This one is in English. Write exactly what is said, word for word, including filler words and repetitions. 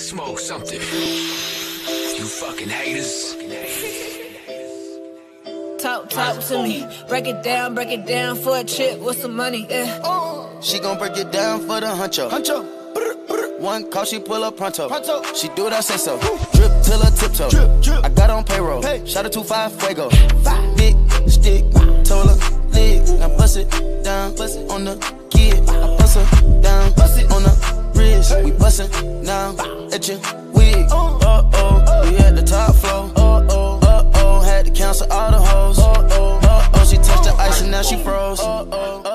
smoke something. You fucking haters. Talk, talk to me. Break it down, break it down for a chick with some money, yeah. She gon' break it down for the huncho. Huncho. One call, she pull up pronto. pronto. She do it, I say so. Drip till her tiptoe. Drip, drip. I got on payroll. Hey. Shot her two five fuego. Five. Big stick, told her leg. Now bust it down, bust it on the kid. I bust her down, bust it on the wrist. Hey. We bustin' now at your wig. Uh oh, we at the top floor. Uh oh, uh oh, had to cancel all the hoes. Uh oh, uh oh, she touched the ice and now she froze. Uh oh.